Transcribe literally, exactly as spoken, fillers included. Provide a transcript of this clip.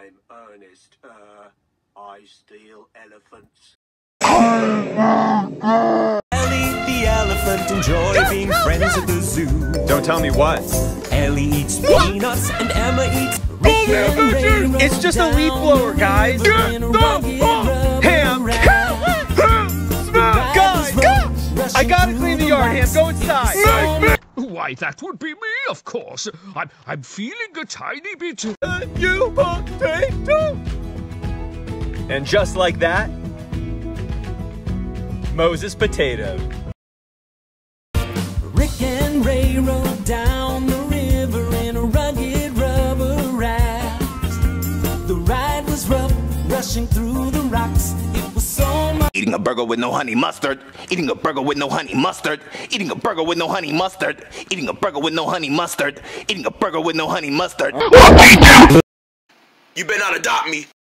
I'm Ernest. Uh, I steal elephants. Ellie the elephant enjoy being friends at the zoo. Don't tell me what. Ellie eats peanuts and Emma eats Rick and Ray. It's just a leaf blower, guys. Get the fuck Ham. Guys, I gotta clean the yard, Ham. Go inside. Why, that would be me, of course. I'm I'm feeling a tiny bit. Uh, you potato. And just like that, Moses potatoed. Rick and Ray rode down the river in a rugged rubber raft. The ride was rough, rushing through the rocks. It was so much. Eating a burger with no honey mustard. Eating a burger with no honey mustard. Eating a burger with no honey mustard. Eating a burger with no honey mustard. Eating a burger with no honey mustard. You better not adopt me.